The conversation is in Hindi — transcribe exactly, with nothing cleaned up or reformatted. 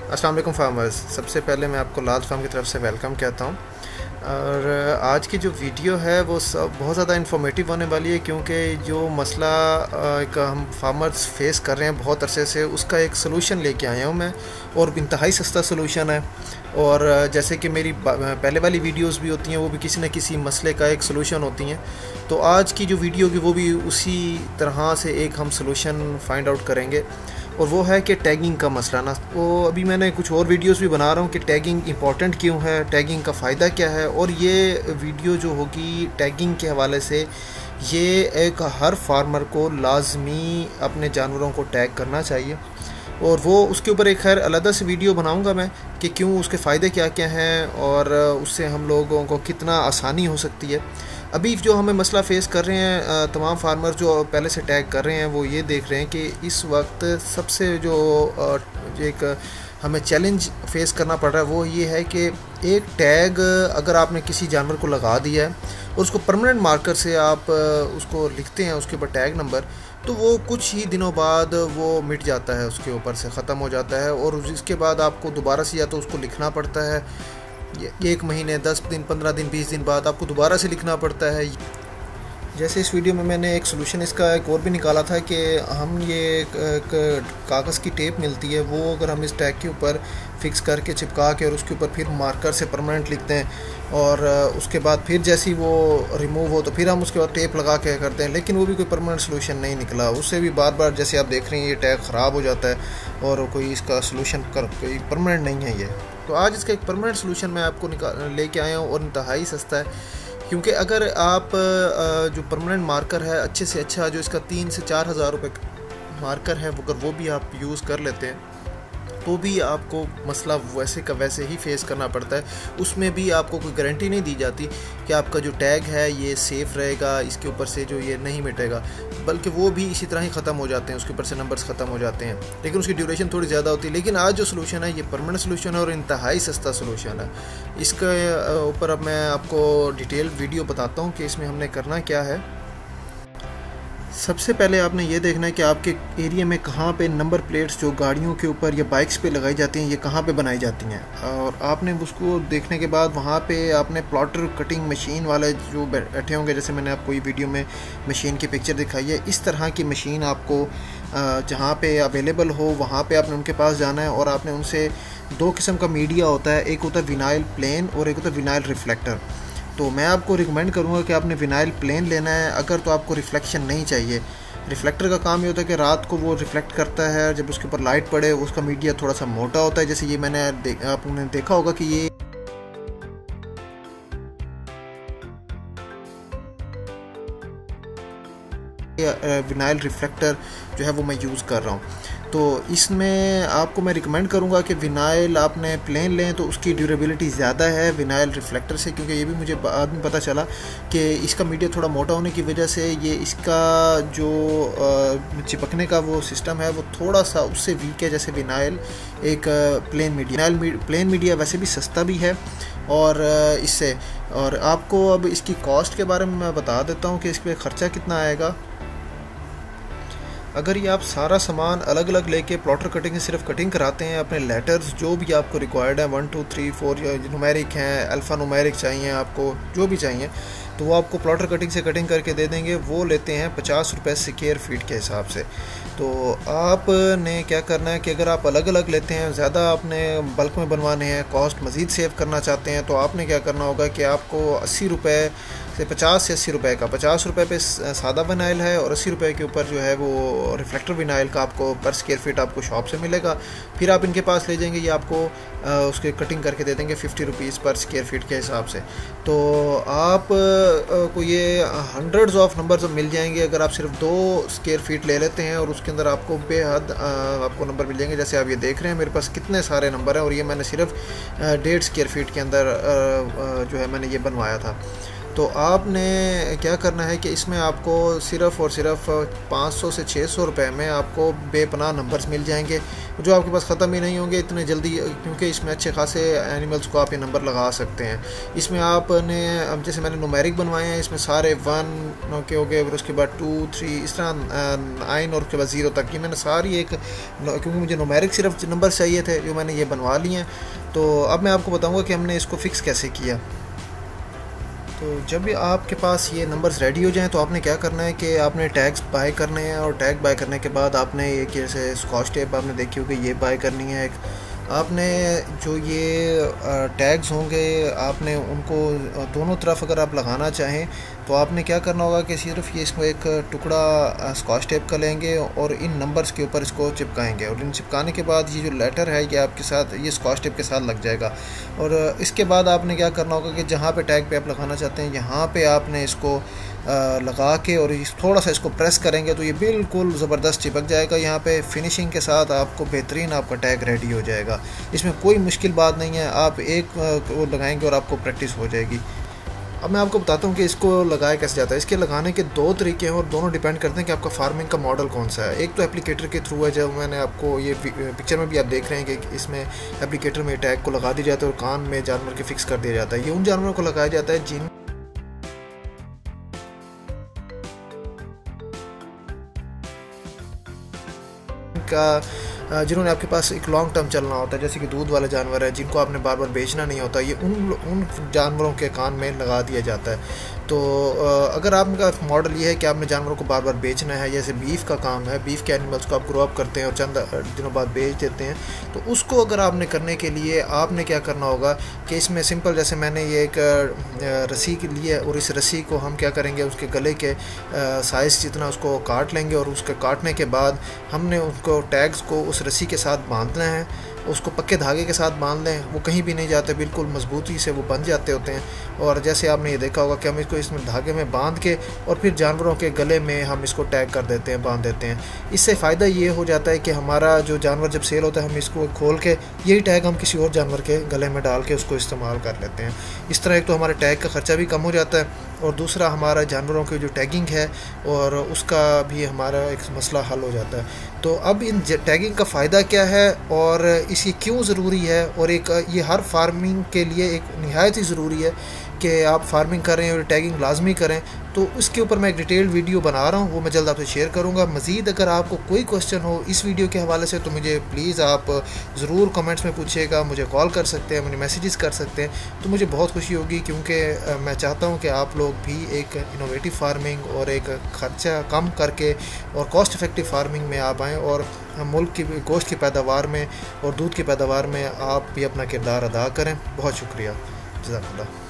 अस्सलाम वालेकुम फार्मर्स। सबसे पहले मैं आपको लाल फार्म की तरफ से वेलकम कहता हूँ। और आज की जो वीडियो है वो सब बहुत ज़्यादा इन्फॉर्मेटिव होने वाली है, क्योंकि जो मसला एक हम फार्मर्स फेस कर रहे हैं बहुत अरसे से, उसका एक सलूशन लेके आया हूँ मैं, और इंतहाई सस्ता सलूशन है। और जैसे कि मेरी पहले वाली वीडियोस भी होती हैं, वो भी किसी न किसी मसले का एक सलूशन होती हैं, तो आज की जो वीडियो होगी वो भी उसी तरह से एक हम सलूशन फाइंड आउट करेंगे, और वो है कि टैगिंग का मसला ना। तो अभी मैंने कुछ और वीडियोस भी बना रहा हूँ कि टैगिंग इंपॉर्टेंट क्यों है, टैगिंग का फ़ायदा क्या है, और ये वीडियो जो होगी टैगिंग के हवाले से, ये एक हर फार्मर को लाजमी अपने जानवरों को टैग करना चाहिए। और वो उसके ऊपर एक खैर अलग से वीडियो बनाऊंगा मैं कि क्यों, उसके फ़ायदे क्या क्या हैं, और उससे हम लोगों को कितना आसानी हो सकती है। अभी जो हमें मसला फ़ेस कर रहे हैं तमाम फार्मर जो पहले से टैग कर रहे हैं, वो ये देख रहे हैं कि इस वक्त सबसे जो एक हमें चैलेंज फेस करना पड़ रहा है वो ये है कि एक टैग अगर आपने किसी जानवर को लगा दिया है और उसको परमानेंट मार्कर से आप उसको लिखते हैं उसके ऊपर टैग नंबर, तो वो कुछ ही दिनों बाद वो मिट जाता है, उसके ऊपर से ख़त्म हो जाता है, और इसके बाद आपको दोबारा से या तो उसको लिखना पड़ता है, एक महीने, दस दिन, पंद्रह दिन, बीस दिन बाद आपको दोबारा से लिखना पड़ता है। जैसे इस वीडियो में मैंने एक सलूशन इसका एक और भी निकाला था कि हम ये एक, एक कागज़ की टेप मिलती है, वो अगर हम इस टैग के ऊपर फिक्स करके चिपका के और उसके ऊपर फिर मार्कर से परमानेंट लिखते हैं, और उसके बाद फिर जैसी वो रिमूव हो तो फिर हम उसके बाद टेप लगा के करते हैं, लेकिन वो भी कोई परमानेंट सलूशन नहीं निकला। उससे भी बार बार जैसे आप देख रहे हैं ये टैग ख़राब हो जाता है और कोई इसका सलूशन कर कोई परमानेंट नहीं है ये। तो आज इसका एक परमानेंट सलूशन मैं आपको निकाल लेके आया हूँ, और इंतहाई सस्ता है, क्योंकि अगर आप जो परमानेंट मार्कर है अच्छे से अच्छा, जो इसका तीन से चार हज़ार रुपये मार्कर है, अगर वो भी आप यूज़ कर लेते हैं तो भी आपको मसला वैसे का वैसे ही फेस करना पड़ता है। उसमें भी आपको कोई गारंटी नहीं दी जाती कि आपका जो टैग है ये सेफ़ रहेगा, इसके ऊपर से जो ये नहीं मिटेगा, बल्कि वो भी इसी तरह ही ख़त्म हो जाते हैं, उसके ऊपर से नंबर्स ख़त्म हो जाते हैं, लेकिन उसकी ड्यूरेशन थोड़ी ज़्यादा होती है। लेकिन आज जो सलूशन है ये परमानेंट सलूशन है और इंतहाई सस्ता सलूशन है। इसके ऊपर अब मैं आपको डिटेल वीडियो बताता हूँ कि इसमें हमने करना क्या है। सबसे पहले आपने ये देखना है कि आपके एरिया में कहाँ पे नंबर प्लेट्स जो गाड़ियों के ऊपर या बाइक्स पे लगाई जाती हैं, ये कहाँ पे बनाई जाती हैं, और आपने उसको देखने के बाद वहाँ पे आपने प्लॉटर कटिंग मशीन वाले जो बैठे होंगे, जैसे मैंने आपको ये वीडियो में मशीन की पिक्चर दिखाई है, इस तरह की मशीन आपको जहाँ पे अवेलेबल हो वहाँ पे आपने उनके पास जाना है, और आपने उनसे दो किस्म का मीडिया होता है, एक होता है विनाइल प्लेन और एक होता है विनाइल रिफ्लेक्टर। तो मैं आपको रिकमेंड करूँगा कि आपने विनाइल प्लेन लेना है अगर तो आपको रिफ्लेक्शन नहीं चाहिए। रिफ्लेक्टर का काम ये होता है कि रात को वो रिफ्लेक्ट करता है, जब उसके ऊपर लाइट पड़े उसका मीडिया थोड़ा सा मोटा होता है, जैसे ये मैंने दे, आपने देखा होगा कि ये विनाइल रिफ्लेक्टर जो है वो मैं यूज़ कर रहा हूँ। तो इसमें आपको मैं रिकमेंड करूँगा कि विनाइल आपने प्लेन लें तो उसकी ड्यूरेबिलिटी ज़्यादा है विनाइल रिफ्लेक्टर से, क्योंकि ये भी मुझे बाद में पता चला कि इसका मीडिया थोड़ा मोटा होने की वजह से ये इसका जो चिपकने का वो सिस्टम है वो थोड़ा सा उससे वीक है, जैसे विनाइल एक plain media. Vinyl plain media वैसे भी सस्ता भी है और इससे, और आपको अब इसकी कॉस्ट के बारे में मैं बता देता हूँ कि इस पर ख़र्चा कितना आएगा। अगर ये आप सारा सामान अलग अलग लेके प्लॉटर कटिंग से सिर्फ कटिंग कराते हैं, अपने लेटर्स जो भी आपको रिक्वायर्ड है, one two three four numeric हैं, अल्फ़ा न्यूमेरिक चाहिए आपको, जो भी चाहिए, तो वो आपको प्लॉटर कटिंग से कटिंग करके दे देंगे। वो लेते हैं पचास रुपये स्क्वायर फीट के हिसाब से। तो आपने क्या करना है कि अगर आप अलग अलग लेते हैं, ज़्यादा आपने बल्क में बनवाने हैं, कॉस्ट मज़ीद सेव करना चाहते हैं, तो आपने क्या करना होगा कि आपको अस्सी रुपये से पचास से अस्सी रुपये का, पचास रुपये पे सादा विनाइल है और अस्सी रुपये के ऊपर जो है वो रिफ्लेक्टर विनाइल का आपको पर स्क्वायर फीट आपको शॉप से मिलेगा। फिर आप इनके पास ले जाएंगे, ये आपको आ, उसके कटिंग करके दे देंगे फिफ्टी रुपीज़ पर स्क्वायर फीट के हिसाब से। तो आप को ये हंड्रेड्स ऑफ नंबर्स मिल जाएंगे अगर आप सिर्फ दो स्क्वायर फीट ले लेते हैं, और उसके अंदर आपको बेहद आपको नंबर मिल जाएंगे। जैसे आप ये देख रहे हैं मेरे पास कितने सारे नंबर हैं, और ये मैंने सिर्फ डेढ़ स्क्वायर फीट के अंदर जो है मैंने ये बनवाया था। तो आपने क्या करना है कि इसमें आपको सिर्फ़ और सिर्फ पाँच सौ से छः सौ रुपये में आपको बेपनाह नंबर्स मिल जाएंगे, जो आपके पास ख़त्म ही नहीं होंगे इतने जल्दी, क्योंकि इसमें अच्छे खासे एनिमल्स को आप ये नंबर लगा सकते हैं। इसमें आपने अब जैसे मैंने नुमेरिक बनवाए हैं, इसमें सारे वन के हो गए, फिर उसके बाद टू थ्री इस तरह नाइन और उसके बाद ज़ीरो तक, ये मैंने सारी एक, क्योंकि मुझे नुमेरिक सिर्फ नंबर चाहिए थे जो मैंने ये बनवा लिए हैं। तो अब मैं आपको बताऊँगा कि हमने इसको फ़िक्स कैसे किया। तो जब भी आपके पास ये नंबर्स रेडी हो जाएं तो आपने क्या करना है कि आपने टैग्स बाय करने हैं, और टैग बाय करने के बाद आपने ये जैसे स्कॉच टेप आपने देखी होगी ये बाय करनी है। एक आपने जो ये टैग्स होंगे आपने उनको दोनों तरफ अगर आप लगाना चाहें तो आपने क्या करना होगा कि सिर्फ ये इसको एक टुकड़ा स्कॉच टेप का लेंगे और इन नंबर्स के ऊपर इसको चिपकाएंगे, और इन चिपकाने के बाद ये जो लेटर है ये आपके साथ ये स्कॉच टेप के साथ लग जाएगा। और इसके बाद आपने क्या करना होगा कि जहाँ पे टैग पे आप लगाना चाहते हैं यहाँ पे आपने इसको लगा के और थोड़ा सा इसको प्रेस करेंगे तो ये बिल्कुल ज़बरदस्त चिपक जाएगा। यहाँ पे फिनिशिंग के साथ आपको बेहतरीन आपका टैग रेडी हो जाएगा। इसमें कोई मुश्किल बात नहीं है, आप एक वो लगाएंगे और आपको प्रैक्टिस हो जाएगी। अब मैं आपको बताता हूँ कि इसको लगाया कैसे जाता है। इसके लगाने के दो तरीके हैं और दोनों डिपेंड करते हैं कि आपका फार्मिंग का मॉडल कौन सा है। एक तो एप्लीकेटर के थ्रू है, जब मैंने आपको ये पिक्चर में भी आप देख रहे हैं कि इसमें एप्लीकेटर में टैग को लगा दिया जाता है और कान में जानवर के फिक्स कर दिया जाता है। ये उन जानवरों को लगाया जाता है जिन का जिन्होंने आपके पास एक लॉन्ग टर्म चलना होता है, जैसे कि दूध वाले जानवर है जिनको आपने बार बार बेचना नहीं होता, ये उन उन जानवरों के कान में लगा दिया जाता है। तो अगर आपका मॉडल ये है कि आपने जानवरों को बार बार बेचना है, जैसे बीफ का काम है, बीफ के एनिमल्स को आप ग्रो अप करते हैं और चंद दिनों बाद बेच देते हैं, तो उसको अगर आपने करने के लिए आपने क्या करना होगा कि इसमें सिंपल जैसे मैंने ये एक रस्सी के लिए, और इस रस्सी को हम क्या करेंगे उसके गले के साइज़ जितना उसको काट लेंगे, और उसके काटने के बाद हमने उसको टैग्स को उस रस्सी के साथ बांधना है, उसको पक्के धागे के साथ बांध लें, वो कहीं भी नहीं जाते, बिल्कुल मजबूती से वो बंध जाते होते हैं। और जैसे आपने ये देखा होगा कि हम इसको इसमें धागे में बांध के और फिर जानवरों के गले में हम इसको टैग कर देते हैं, बांध देते हैं। इससे फ़ायदा ये हो जाता है कि हमारा जो जानवर जब सेल होता है हम इसको खोल के यही टैग हम किसी और जानवर के गले में डाल के उसको इस्तेमाल कर लेते हैं। इस तरह एक तो हमारे टैग का ख़र्चा भी कम हो जाता है, और दूसरा हमारा जानवरों की जो टैगिंग है और उसका भी हमारा एक मसला हल हो जाता है। तो अब इन टैगिंग का फ़ायदा क्या है और इसकी क्यों ज़रूरी है, और एक ये हर फार्मिंग के लिए एक निहायत ही ज़रूरी है कि आप फार्मिंग करें और टैगिंग लाजमी करें, तो उसके ऊपर मैं एक डिटेल्ड वीडियो बना रहा हूँ, वो मैं जल्द आपसे शेयर करूँगा। मज़ीद अगर आपको कोई क्वेश्चन हो इस वीडियो के हवाले से तो मुझे प्लीज़ आप ज़रूर कमेंट्स में पूछिएगा, मुझे कॉल कर सकते हैं, मुझे मैसेजेस कर सकते हैं, तो मुझे बहुत खुशी होगी, क्योंकि मैं चाहता हूँ कि आप लोग भी एक इनोवेटिव फार्मिंग और एक ख़र्चा कम करके और कॉस्ट इफ़ेक्टिव फार्मिंग में आप आएँ और मुल्क की गोश्त की पैदावार में और दूध की पैदावार में आप भी अपना किरदार अदा करें। बहुत शुक्रिया, जज़ाकल्लाह।